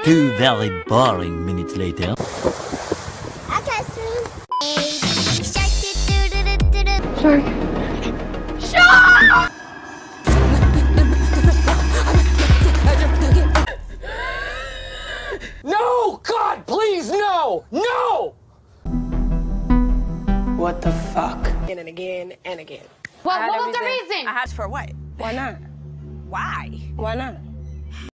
2 very boring minutes later. I can't swim. Shark! No! God, please, no! No! What the fuck? Again and again and again. Well, what was the reason? I asked for what? Why not? Why? Why not?